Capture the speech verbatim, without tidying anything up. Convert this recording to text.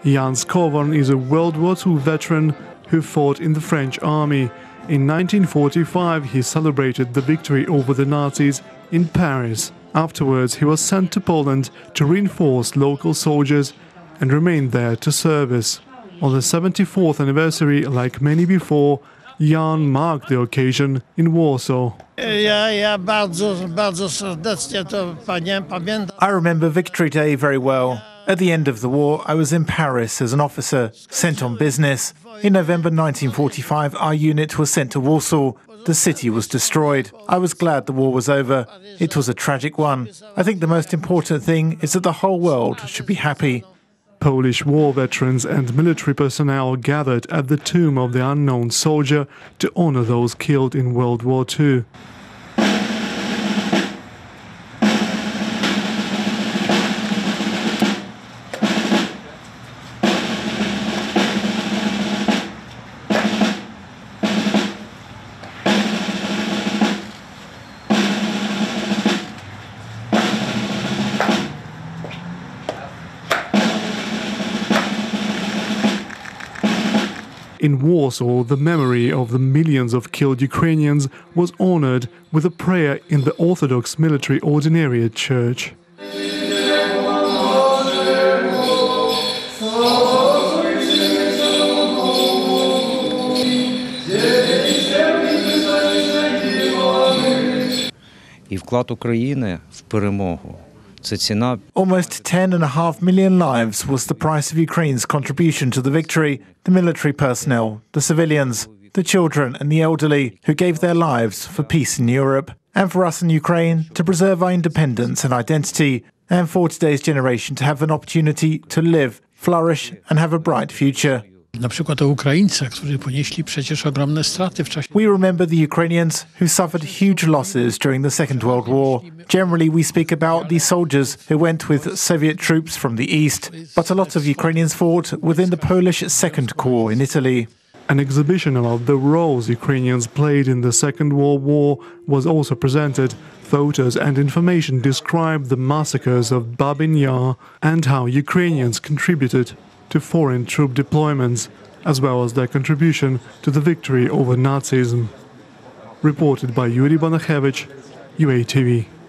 Jan Skovron is a World War Two veteran who fought in the French army. In nineteen forty-five, he celebrated the victory over the Nazis in Paris. Afterwards, he was sent to Poland to reinforce local soldiers and remained there to service. On the seventy-fourth anniversary, like many before, Jan marked the occasion in Warsaw. I remember Victory Day very well. At the end of the war, I was in Paris as an officer, sent on business. In November nineteen forty-five, our unit was sent to Warsaw. The city was destroyed. I was glad the war was over. It was a tragic one. I think the most important thing is that the whole world should be happy. Polish war veterans and military personnel gathered at the tomb of the unknown soldier to honor those killed in World War Two. In Warsaw, the memory of the millions of killed Ukrainians was honored with a prayer in the Orthodox Military Ordinariate Church. І вклад України в перемогу. Almost ten and a half million lives was the price of Ukraine's contribution to the victory. The military personnel, the civilians, the children and the elderly who gave their lives for peace in Europe and for us in Ukraine to preserve our independence and identity, and for today's generation to have an opportunity to live, flourish and have a bright future. We remember the Ukrainians who suffered huge losses during the Second World War. Generally, we speak about the soldiers who went with Soviet troops from the east, but a lot of Ukrainians fought within the Polish Second Corps in Italy. An exhibition about the roles Ukrainians played in the Second World War was also presented. Photos and information describe the massacres of Babin Yar and how Ukrainians contributed to foreign troop deployments, as well as their contribution to the victory over Nazism. Reported by Yuri Banachevich, U A T V.